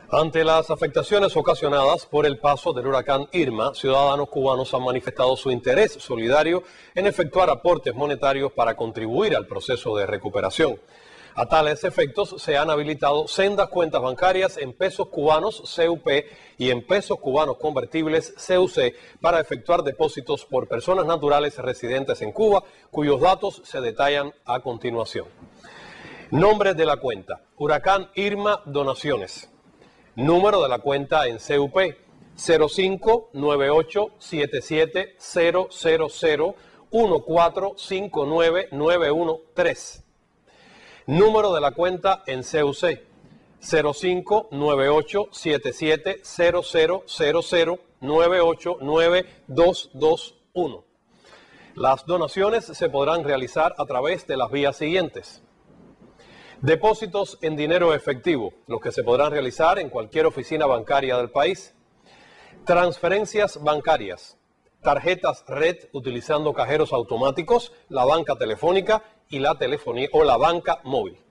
Ante las afectaciones ocasionadas por el paso del huracán Irma, ciudadanos cubanos han manifestado su interés solidario en efectuar aportes monetarios para contribuir al proceso de recuperación. A tales efectos se han habilitado sendas cuentas bancarias en pesos cubanos CUP y en pesos cubanos convertibles CUC para efectuar depósitos por personas naturales residentes en Cuba, cuyos datos se detallan a continuación. Nombre de la cuenta: Huracán Irma Donaciones. Número de la cuenta en CUP: 0598770001459913. Número de la cuenta en CUC: 0598770009892221. Las donaciones se podrán realizar a través de las vías siguientes: depósitos en dinero efectivo, los que se podrán realizar en cualquier oficina bancaria del país. Transferencias bancarias, tarjetas red utilizando cajeros automáticos, la banca telefónica y la telefonía o la banca móvil.